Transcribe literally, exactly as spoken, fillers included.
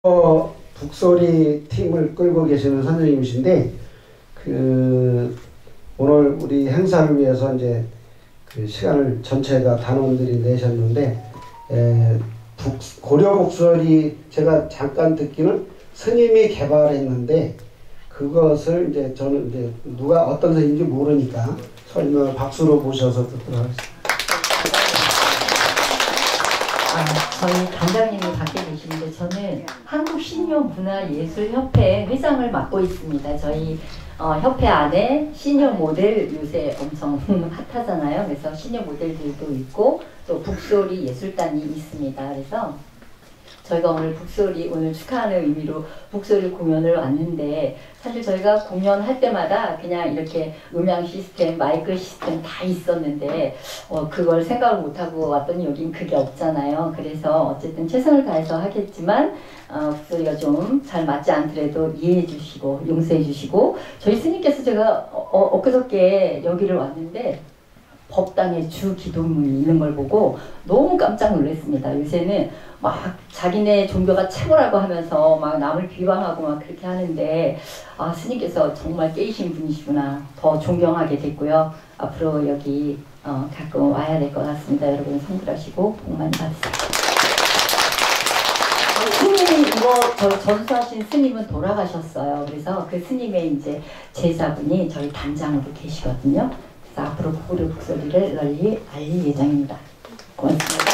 어, 북소리 팀을 끌고 계시는 선생님이신데, 그 오늘 우리 행사를 위해서 이제 그 시간을 전체가 단원들이 내셨는데, 에, 북, 고려 북소리 제가 잠깐 듣기는 스님이 개발했는데, 그것을 이제 저는 이제 누가 어떤 선생님인지 모르니까 설명을 박수로 모셔서 듣도록 하겠습니다. 아, 저희 단장님이 밖에 계시는데 저는 한국신묘문화예술협회 회장을 맡고 있습니다. 저희 어, 협회 안에 시니어 모델 요새 엄청 핫하잖아요. 그래서 시니어 모델들도 있고 또 북소리 예술단이 있습니다. 그래서 저희가 오늘 북소리 오늘 축하하는 의미로 북소리 공연을 왔는데, 사실 저희가 공연할 때마다 그냥 이렇게 음향 시스템, 마이크 시스템 다 있었는데 어, 그걸 생각을 못하고 왔더니 여긴 그게 없잖아요. 그래서 어쨌든 최선을 다해서 하겠지만 어, 북소리가 좀 잘 맞지 않더라도 이해해 주시고 용서해 주시고, 저희 스님께서 제가 어, 어, 엊그저께 여기를 왔는데 법당의 주 기도문이 있는 걸 보고 너무 깜짝 놀랐습니다. 요새는 막 자기네 종교가 최고라고 하면서 막 남을 비방하고 막 그렇게 하는데, 아, 스님께서 정말 깨이신 분이시구나, 더 존경하게 됐고요. 앞으로 여기 어, 가끔 와야 될 것 같습니다. 여러분 성불하시고 복 많이 받으세요. 스님 이거 저 전수하신 스님은 돌아가셨어요. 그래서 그 스님의 이제 제자분이 저희 단장으로 계시거든요. 그래서 앞으로 고려 북소리를 널리 알릴 예정입니다. 고맙습니다.